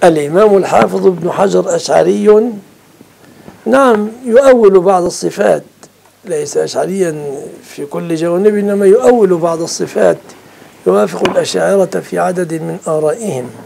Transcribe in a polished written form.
الإمام الحافظ ابن حجر أشعري، نعم، يؤول بعض الصفات، ليس أشعريا في كل جوانب، إنما يؤول بعض الصفات، يوافق الأشاعرة في عدد من آرائهم.